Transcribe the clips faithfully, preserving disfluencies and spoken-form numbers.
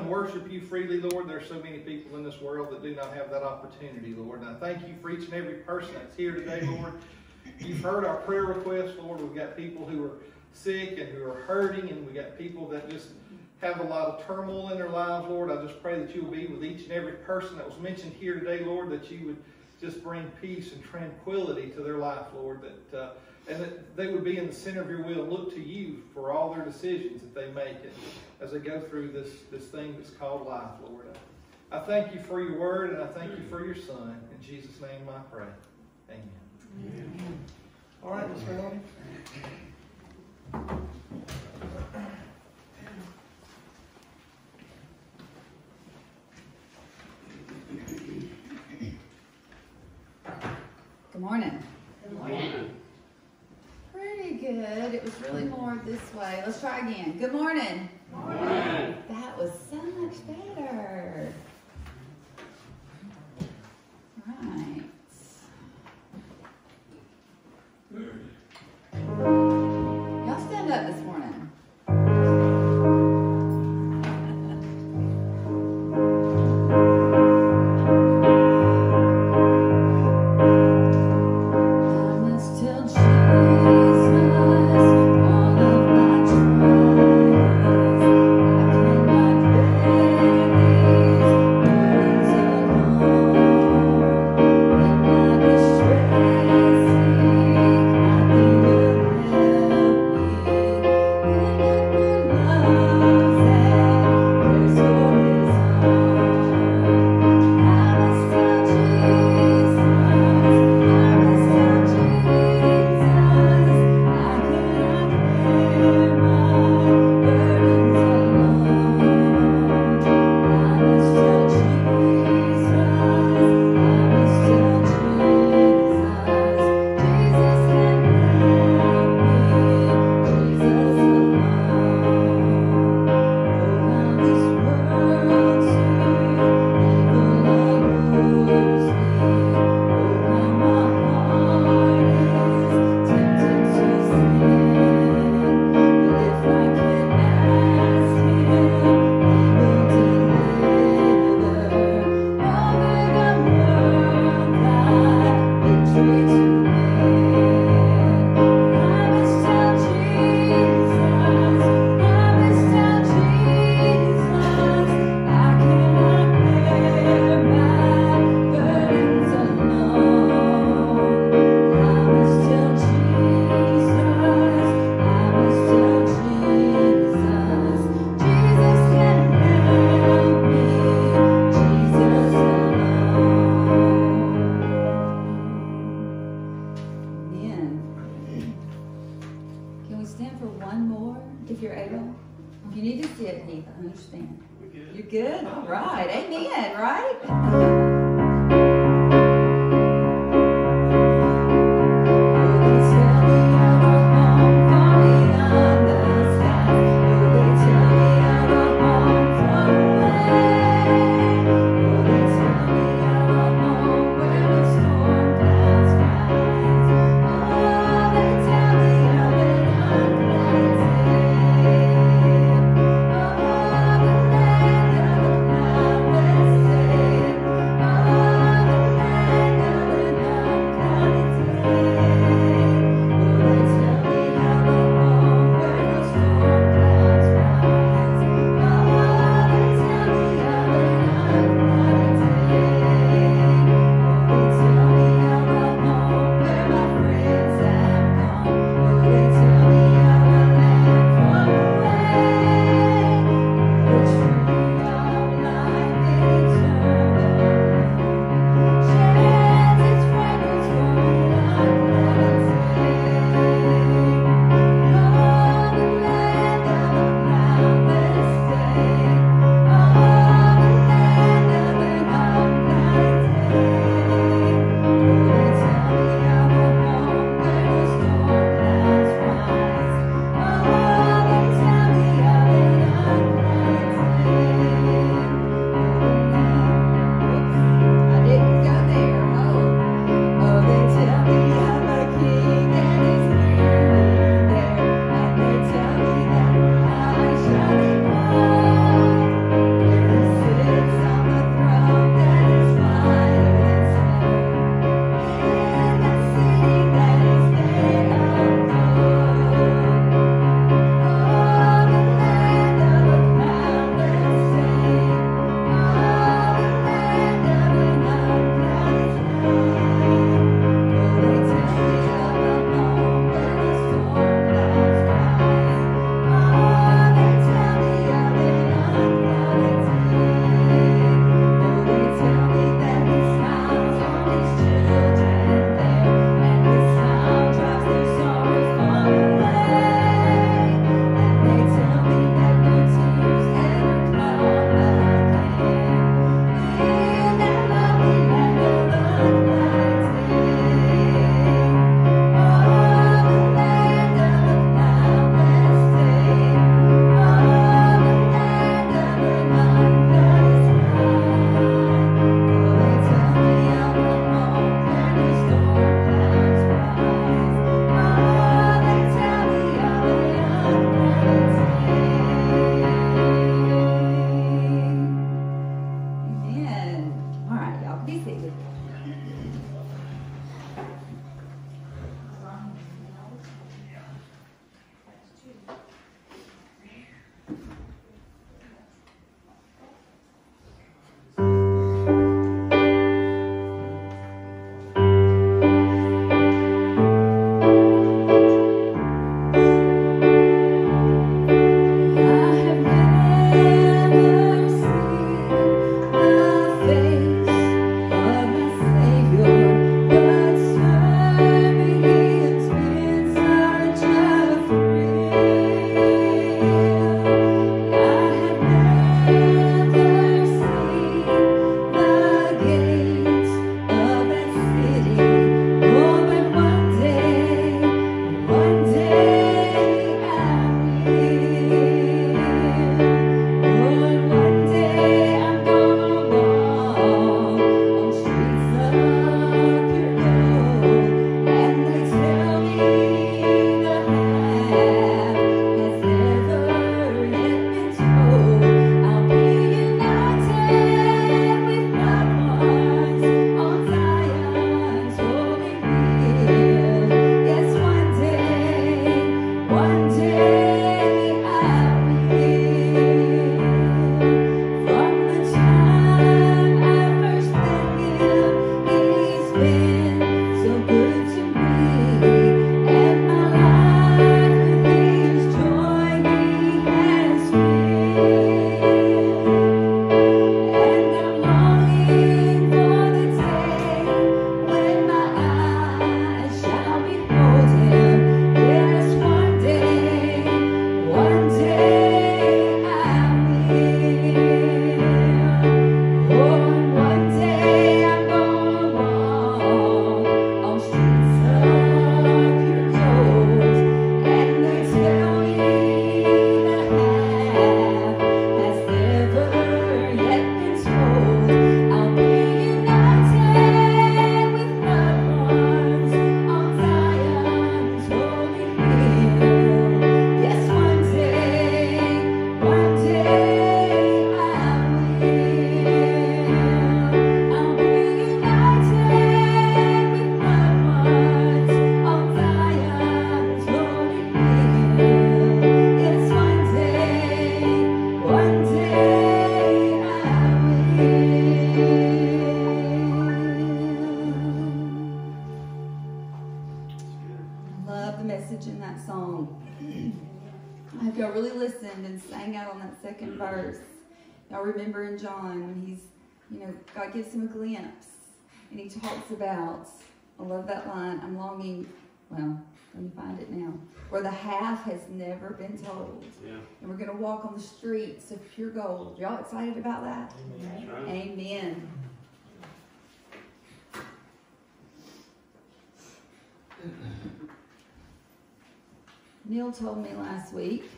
and worship you freely, Lord. There's so many people in this world that do not have that opportunity, Lord. And I thank you for each and every person that's here today, Lord. You've heard our prayer requests, Lord. We've got people who are sick and who are hurting, and we got people that just have a lot of turmoil in their lives, Lord. I just pray that you will be with each and every person that was mentioned here today, Lord, that you would just bring peace and tranquility to their life, Lord, that uh, and that they would be in the center of your will, look to you for all their decisions that they make it as they go through this, this thing that's called life, Lord. I, I thank you for your word, and I thank you for your son. In Jesus' name I pray. Amen. Amen. All right, Mister Melody. Good morning. Good morning. Pretty good. It was really more this way. Let's try again. Good morning. Good morning. That was so much better. Right. Y'all stand up this morning. Oh really listened and sang out on that second verse. Y'all remember in John when he's, you know, God gives him a glimpse and he talks about, I love that line, I'm longing, well, let me find it now, where the half has never been told. Yeah. And we're going to walk on the streets of pure gold. Y'all excited about that? That's right. Amen. Neil told me last week,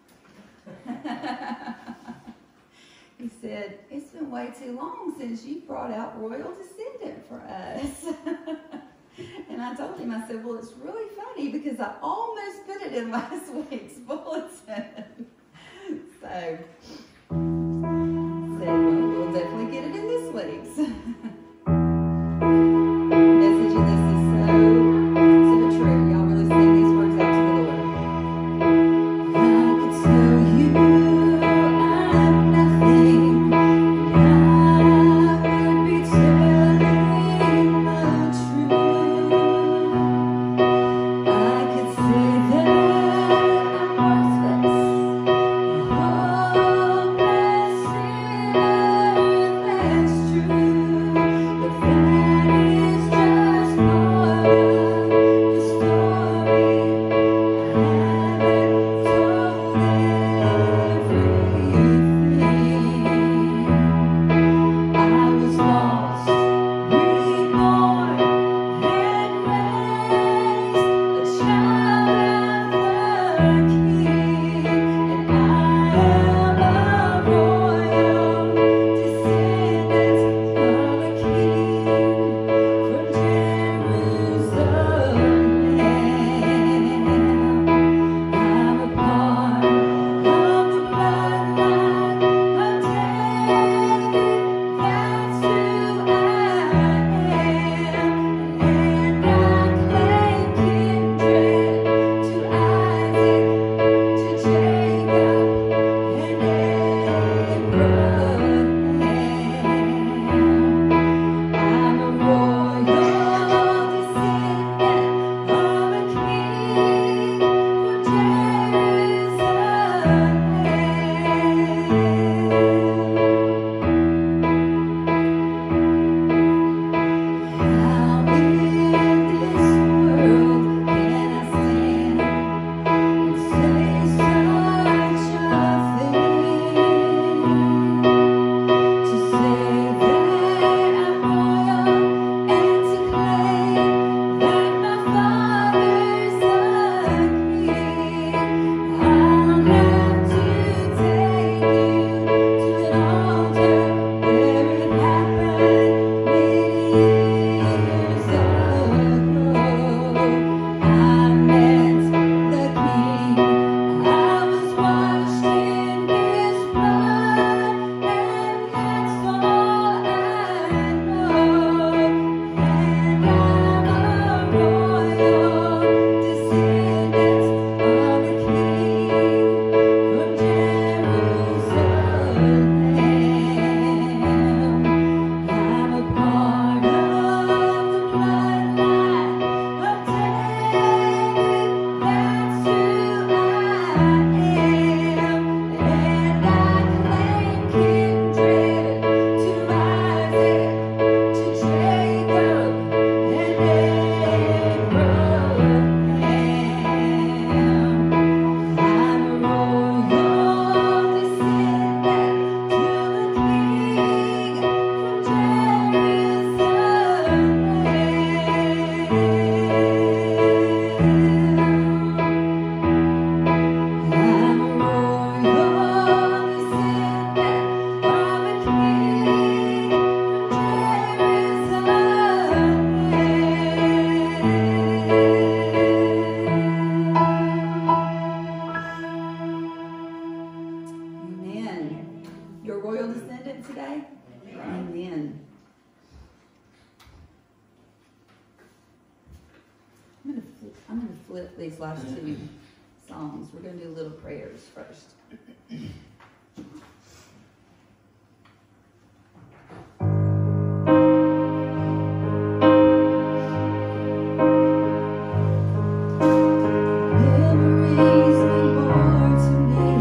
he said, it's been way too long since you brought out Royal Descendant for us. And I told him, I said, well, it's really funny because I almost put it in last week's bulletin. so, so well, we'll definitely get it in this week's. Message in this is so, so true. Y'all really sing these words out to the Lord. I could tell you I'm nothing, and I would be telling the truth. I could say that I'm worthless, hopeless sinner, that's true, but that is just part of the story. I haven't told everything. I was lost, reborn, and raised a child of the King, and I am a royal descendant of a King from Jerusalem. I'm a part of the bloodline of David, that's who I am, and I claim kindred to Isaac, to Jacob, and Abraham. I'm a royal descendant of a King from Jerusalem. How in this world can I stand and say such a thing? To say that I'm royal and to claim that my Father's a King. I'll have to take you to an altar where it happened many years ago. I met the King. I was washed in His blood, and that's all I know. And I'm a royal descendant of a King from Jerusalem. I'm a part of the bloodline of David, that's who I am, and I claim kindred to Isaac, to Jacob, and Abraham. I'm a royal descendant to the King from Jerusalem. I'm a royal descendant of a King from Jerusalem. Amen. You're a royal descendant today? Amen. I'm gonna flip, I'm gonna flip these last two songs. We're gonna do little prayers first. Memories mean more to me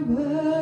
world.